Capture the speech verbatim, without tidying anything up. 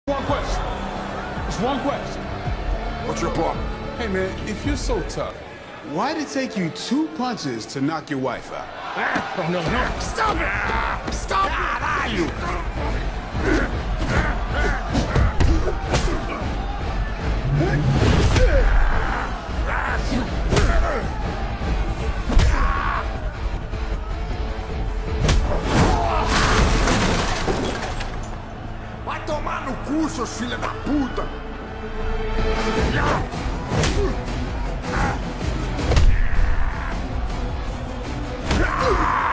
One question. Just one question. What's your problem? Hey, man, if you're so tough, why did it take you two punches to knock your wife out? Ah, oh, no, no. Stop it! Stop! Caralho! Vai tomar no cu, seus filha da puta! Ah!